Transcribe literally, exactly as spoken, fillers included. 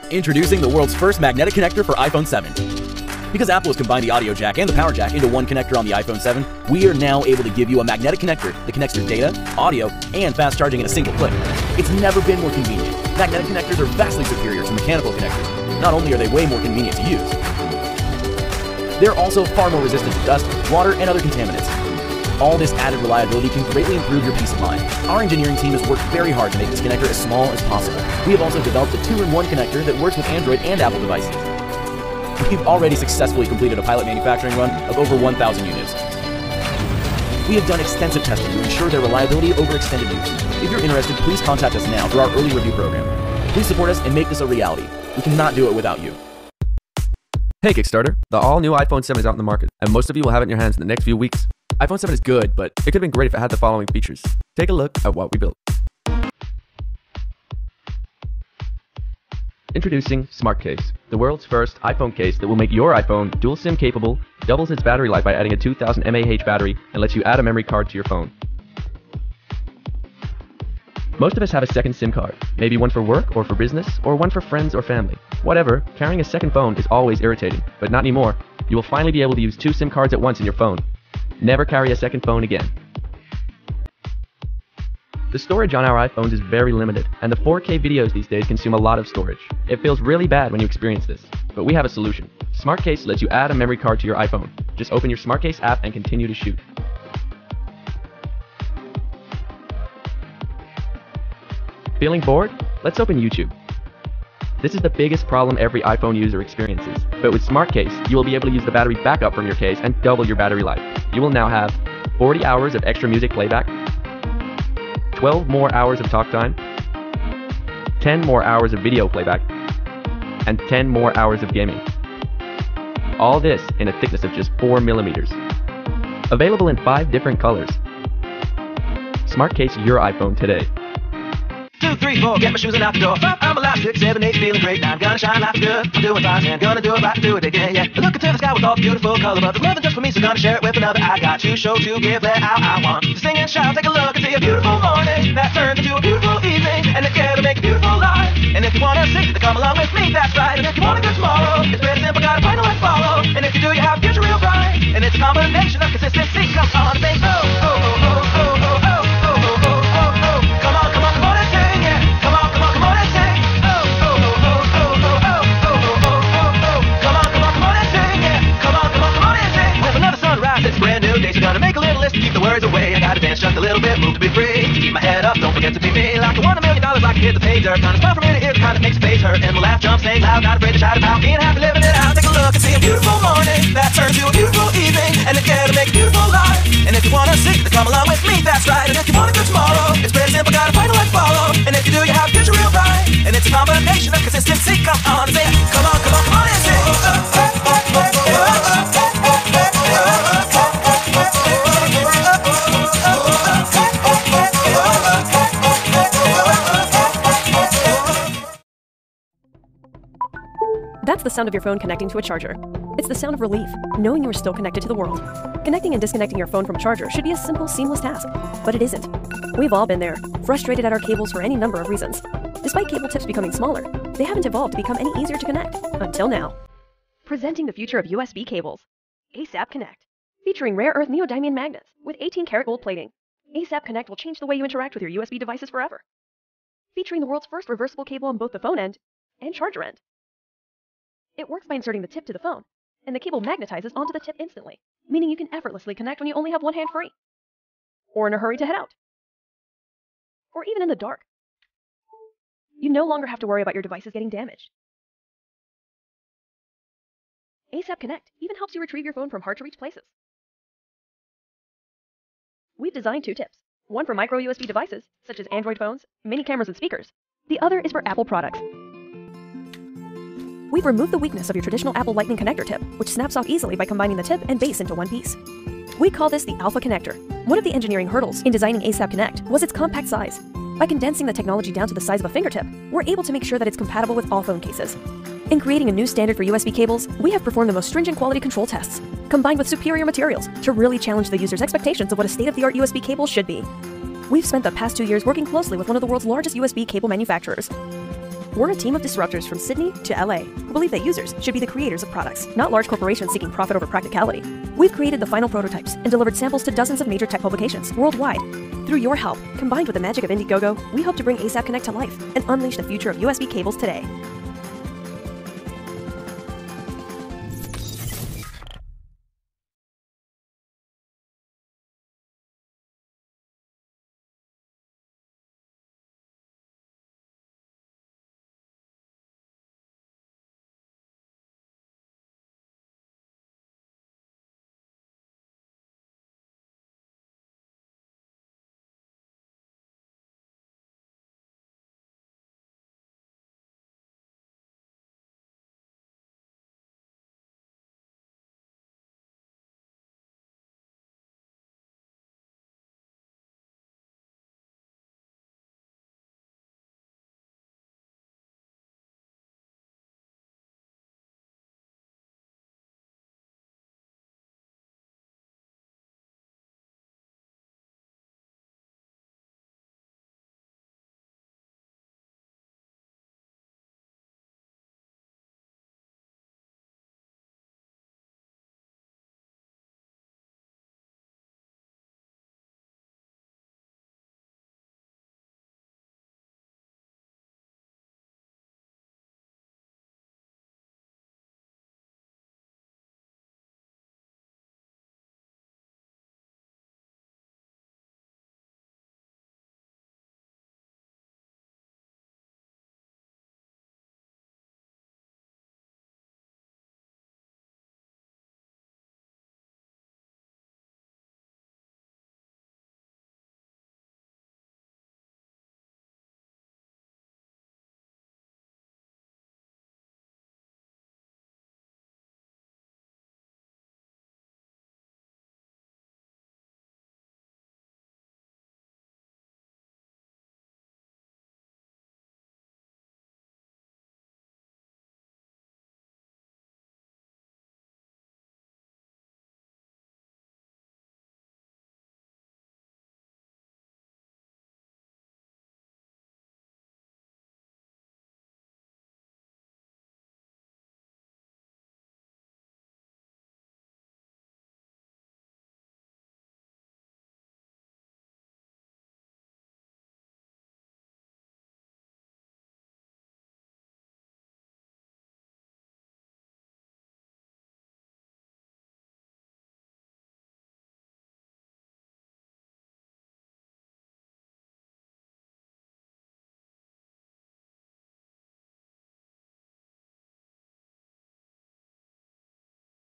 Introducing the world's first magnetic connector for iPhone seven. Because Apple has combined the audio jack and the power jack into one connector on the iPhone seven, we are now able to give you a magnetic connector that connects your data, audio, and fast charging in a single click. It's never been more convenient. Magnetic connectors are vastly superior to mechanical connectors. Not only are they way more convenient to use, they're also far more resistant to dust, water, and other contaminants. All this added reliability can greatly improve your peace of mind. Our engineering team has worked very hard to make this connector as small as possible. We have also developed a two in one connector that works with Android and Apple devices. We've already successfully completed a pilot manufacturing run of over one thousand units. We have done extensive testing to ensure their reliability over extended use. If you're interested, please contact us now through our early review program. Please support us and make this a reality. We cannot do it without you. Hey Kickstarter, the all-new iPhone seven is out in the market, and most of you will have it in your hands in the next few weeks. iPhone seven is good, but it could have been great if it had the following features. Take a look at what we built. Introducing Smart Case, the world's first iPhone case that will make your iPhone dual SIM capable, doubles its battery life by adding a two thousand milliamp hour battery, and lets you add a memory card to your phone. Most of us have a second SIM card, maybe one for work or for business, or one for friends or family. Whatever, carrying a second phone is always irritating, but not anymore. You will finally be able to use two SIM cards at once in your phone. Never carry a second phone again. The storage on our iPhones is very limited, and the four K videos these days consume a lot of storage. It feels really bad when you experience this, but we have a solution. SmartCase lets you add a memory card to your iPhone. Just open your SmartCase app and continue to shoot. Feeling bored? Let's open YouTube. This is the biggest problem every iPhone user experiences, but with SmartCase, you will be able to use the battery backup from your case and double your battery life. You will now have forty hours of extra music playback, twelve more hours of talk time, ten more hours of video playback, and ten more hours of gaming. All this in a thickness of just four millimeters. Available in five different colors. SmartCase your iPhone today. Two, three, four, get my shoes and out the door. Five, I'm alive. Six, seven, eight, feeling great. Nine, gonna shine, life's good. I'm doing fine, and gonna do it right, do it again, yeah. Look into the sky with all the beautiful color, but there's more than just for me, so gonna share it with another. I got to show, to give, let out, I want to sing and shout. Take a look and see a beautiful morning that turns into a beautiful evening, and it's together make a beautiful life. And if you wanna see, then come along with me, that's right. And if you want a good tomorrow, it's very simple, gotta find a way to follow. And if you do, you have a future real bright. And it's a combination of consistency. Come on and say, oh, oh, oh, oh, oh, oh, oh. Away. I gotta dance just a little bit, move to be free. To keep my head up, don't forget to be me. Like I want a million dollars, like I hit the pay dirt. Gonna smile from ear to ear, the kind that makes your face hurt. And we'll laugh, jump, sing loud, not afraid to shout about being happy, living it out. Take a look and see a beautiful morning that turns to a beautiful evening, and it's together make a beautiful life. And if you wanna see, then come along with me, that's right. And if you want a good tomorrow, it's very simple, gotta find a way to follow. And if you do, you have a future real bright. And it's a combination of consistency. Come on and say, come on, come on, come on and sing. Oh, oh, oh, oh, oh, oh, oh, oh. That's the sound of your phone connecting to a charger. It's the sound of relief, knowing you are still connected to the world. Connecting and disconnecting your phone from a charger should be a simple, seamless task, but it isn't. We've all been there, frustrated at our cables for any number of reasons. Despite cable tips becoming smaller, they haven't evolved to become any easier to connect, until now. Presenting the future of U S B cables, ASAP Connect. Featuring rare earth neodymium magnets with eighteen karat gold plating, ASAP Connect will change the way you interact with your U S B devices forever. Featuring the world's first reversible cable on both the phone end and charger end. It works by inserting the tip to the phone, and the cable magnetizes onto the tip instantly, meaning you can effortlessly connect when you only have one hand free, or in a hurry to head out, or even in the dark. You no longer have to worry about your devices getting damaged. ASAP Connect even helps you retrieve your phone from hard-to-reach places. We've designed two tips, one for micro U S B devices, such as Android phones, mini cameras, and speakers. The other is for Apple products. We've removed the weakness of your traditional Apple Lightning connector tip, which snaps off easily by combining the tip and base into one piece. We call this the Alpha Connector. One of the engineering hurdles in designing ASAP Connect was its compact size. By condensing the technology down to the size of a fingertip, we're able to make sure that it's compatible with all phone cases. In creating a new standard for U S B cables, we have performed the most stringent quality control tests, combined with superior materials to really challenge the user's expectations of what a state-of-the-art U S B cable should be. We've spent the past two years working closely with one of the world's largest U S B cable manufacturers. We're a team of disruptors from Sydney to L A who believe that users should be the creators of products, not large corporations seeking profit over practicality. We've created the final prototypes and delivered samples to dozens of major tech publications worldwide. Through your help, combined with the magic of Indiegogo, we hope to bring ASAP Connect to life and unleash the future of U S B cables today.